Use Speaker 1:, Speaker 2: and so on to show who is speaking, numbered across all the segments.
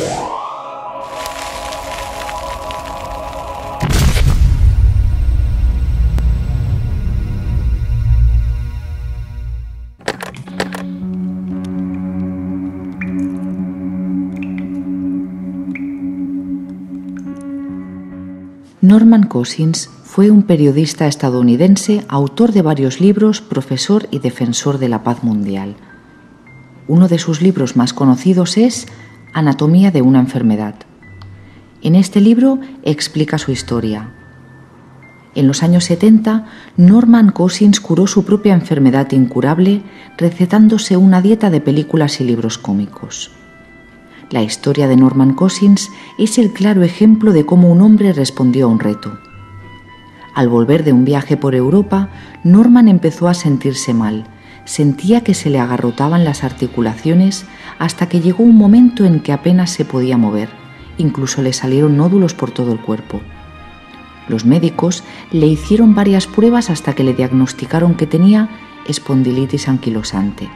Speaker 1: Norman Cousins fue un periodista estadounidense, autor de varios libros, profesor y defensor de la paz mundial. Uno de sus libros más conocidos es Anatomía de una enfermedad. En este libro explica su historia. En los años 70, Norman Cousins curó su propia enfermedad incurable recetándose una dieta de películas y libros cómicos. La historia de Norman Cousins es el claro ejemplo de cómo un hombre respondió a un reto. Al volver de un viaje por Europa, Norman empezó a sentirse mal. Sentía que se le agarrotaban las articulaciones hasta que llegó un momento en que apenas se podía mover. Incluso le salieron nódulos por todo el cuerpo. Los médicos le hicieron varias pruebas hasta que le diagnosticaron que tenía espondilitis anquilosante.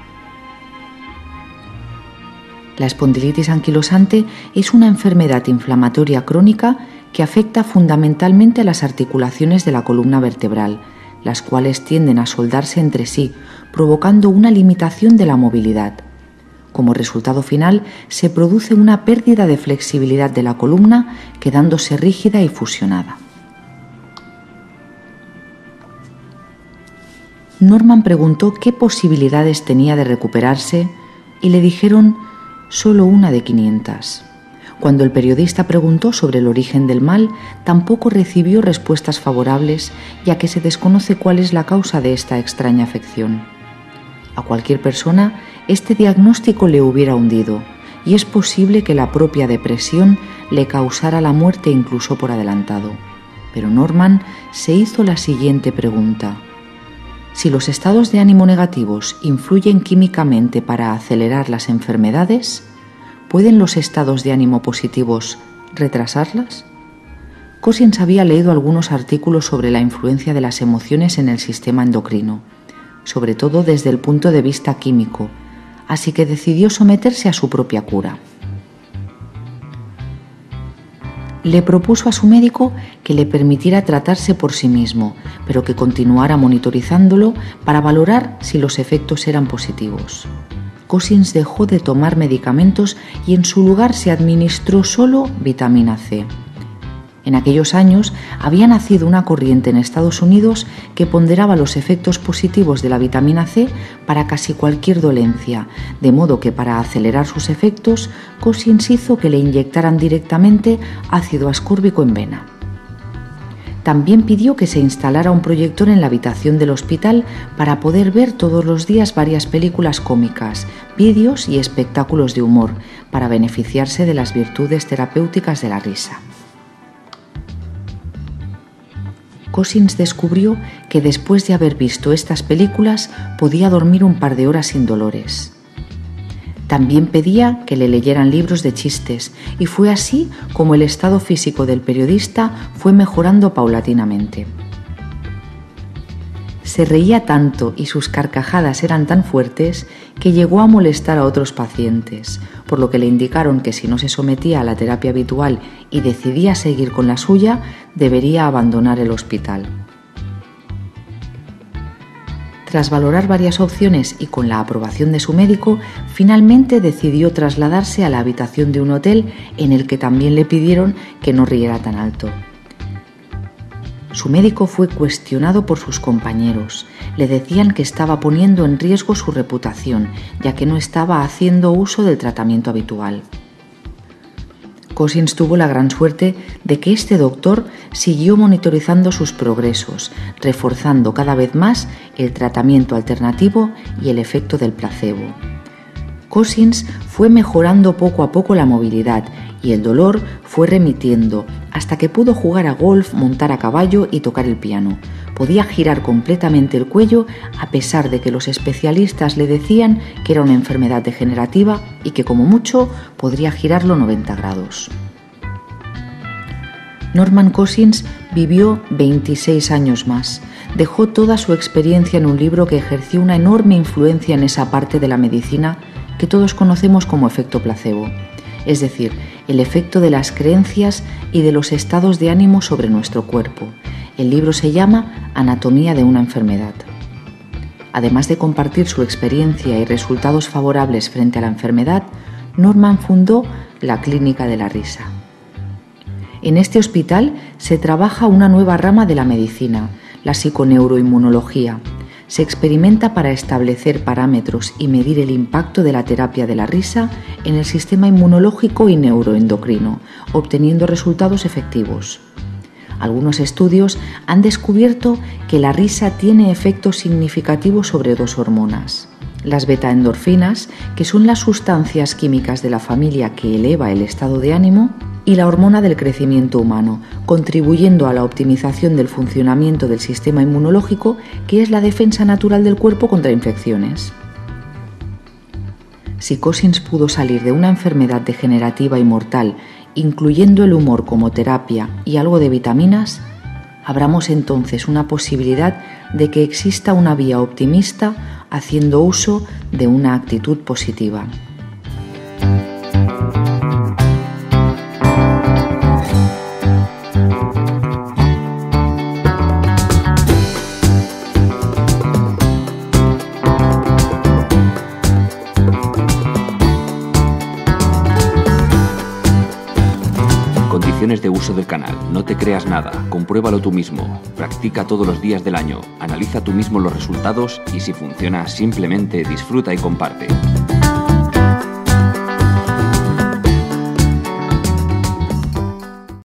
Speaker 1: La espondilitis anquilosante es una enfermedad inflamatoria crónica que afecta fundamentalmente a las articulaciones de la columna vertebral, las cuales tienden a soldarse entre sí, provocando una limitación de la movilidad. Como resultado final, se produce una pérdida de flexibilidad de la columna, quedándose rígida y fusionada. Norman preguntó qué posibilidades tenía de recuperarse y le dijeron solo una de 500. Cuando el periodista preguntó sobre el origen del mal, tampoco recibió respuestas favorables, ya que se desconoce cuál es la causa de esta extraña afección. A cualquier persona, este diagnóstico le hubiera hundido, y es posible que la propia depresión le causara la muerte incluso por adelantado. Pero Norman se hizo la siguiente pregunta: si los estados de ánimo negativos influyen químicamente para acelerar las enfermedades, ¿pueden los estados de ánimo positivos retrasarlas? Cousins había leído algunos artículos sobre la influencia de las emociones en el sistema endocrino, sobre todo desde el punto de vista químico, así que decidió someterse a su propia cura. Le propuso a su médico que le permitiera tratarse por sí mismo, pero que continuara monitorizándolo para valorar si los efectos eran positivos. Cousins dejó de tomar medicamentos y en su lugar se administró solo vitamina C. En aquellos años había nacido una corriente en Estados Unidos que ponderaba los efectos positivos de la vitamina C para casi cualquier dolencia, de modo que para acelerar sus efectos, Cousins hizo que le inyectaran directamente ácido ascórbico en vena. También pidió que se instalara un proyector en la habitación del hospital para poder ver todos los días varias películas cómicas, vídeos y espectáculos de humor, para beneficiarse de las virtudes terapéuticas de la risa. Cousins descubrió que después de haber visto estas películas podía dormir un par de horas sin dolores. También pedía que le leyeran libros de chistes y fue así como el estado físico del periodista fue mejorando paulatinamente. Se reía tanto y sus carcajadas eran tan fuertes que llegó a molestar a otros pacientes, por lo que le indicaron que si no se sometía a la terapia habitual y decidía seguir con la suya, debería abandonar el hospital. Tras valorar varias opciones y con la aprobación de su médico, finalmente decidió trasladarse a la habitación de un hotel en el que también le pidieron que no riera tan alto. Su médico fue cuestionado por sus compañeros. Le decían que estaba poniendo en riesgo su reputación, ya que no estaba haciendo uso del tratamiento habitual. Cousins tuvo la gran suerte de que este doctor siguió monitorizando sus progresos, reforzando cada vez más el tratamiento alternativo y el efecto del placebo. Cousins fue mejorando poco a poco la movilidad y el dolor fue remitiendo hasta que pudo jugar a golf, montar a caballo y tocar el piano. Podía girar completamente el cuello a pesar de que los especialistas le decían que era una enfermedad degenerativa y que como mucho podría girarlo 90 grados. Norman Cousins vivió 26 años más. Dejó toda su experiencia en un libro que ejerció una enorme influencia en esa parte de la medicina que todos conocemos como efecto placebo. es decir, el efecto de las creencias y de los estados de ánimo sobre nuestro cuerpo. El libro se llama Anatomía de una enfermedad. Además de compartir su experiencia y resultados favorables frente a la enfermedad, Norman fundó la Clínica de la Risa. En este hospital se trabaja una nueva rama de la medicina, la psiconeuroinmunología. Se experimenta para establecer parámetros y medir el impacto de la terapia de la risa en el sistema inmunológico y neuroendocrino, obteniendo resultados efectivos. Algunos estudios han descubierto que la risa tiene efectos significativos sobre dos hormonas: las betaendorfinas, que son las sustancias químicas de la familia que eleva el estado de ánimo, y la hormona del crecimiento humano, contribuyendo a la optimización del funcionamiento del sistema inmunológico, que es la defensa natural del cuerpo contra infecciones. Si Cossins pudo salir de una enfermedad degenerativa y mortal, incluyendo el humor como terapia y algo de vitaminas, abramos entonces una posibilidad de que exista una vía optimista haciendo uso de una actitud positiva.
Speaker 2: Condiciones de uso del canal. No te creas nada. Compruébalo tú mismo. Practica todos los días del año. Analiza tú mismo los resultados y si funciona, simplemente disfruta y comparte.